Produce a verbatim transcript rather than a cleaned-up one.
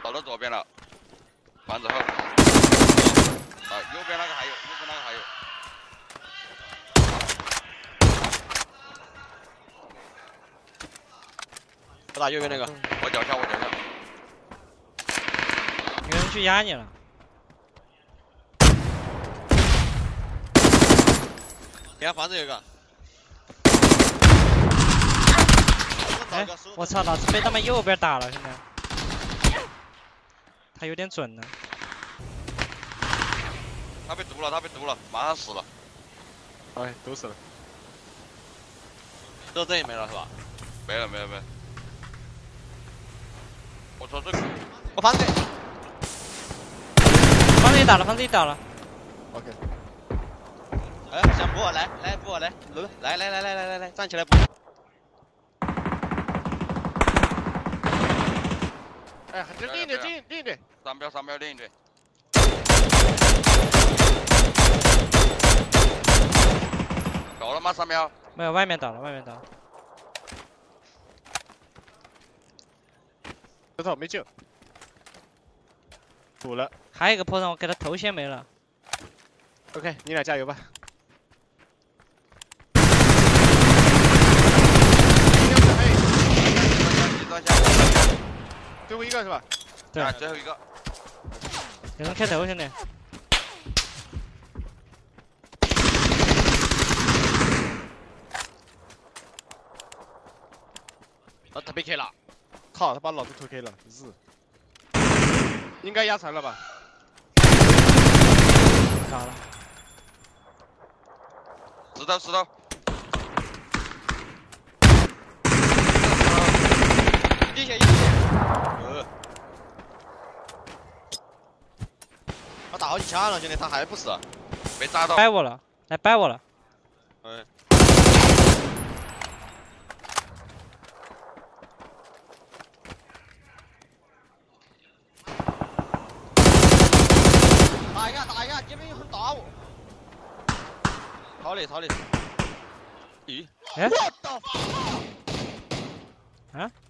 到了左边了，房子后。啊，右边那个还有，右边那个还有。 我打右边那个， 我脚下，我脚下。 有人去压你了。 你看房子有一个。 哎，我操！老子被他们右边打了，兄弟。他有点准呢。 他被毒了，他被毒了，马上死了。 哎，都死了。 这这也没了是吧？ 没了，没了，没了。我说这个， 我房子。 房子也打了，房子也打了。 OK。 哎，想补我来，来补我来，来来来来来来来，站起来补。 哎，这另一队，另另一队， 三标三标另一队。搞了吗？三标？ 没有，外面倒了，外面倒了。 这套没救，补了。 还有一个破绽，我给他头先没了。 OK， 你俩加油吧。最后一个是吧？ 对， 最后一个。 有人开头，兄弟。 啊，他被 K 了！ 靠，他把老子偷 K 了，日！应该压残了吧？ 搞了。 石头石头。 一血一血。呃。 他打好几枪了，兄弟，他还不死， 没炸到。 掰我了，来掰我了。 嗯。打一个，打一个，这边有人打我。逃离，逃离。咦？ 哎？ 我的。 啊？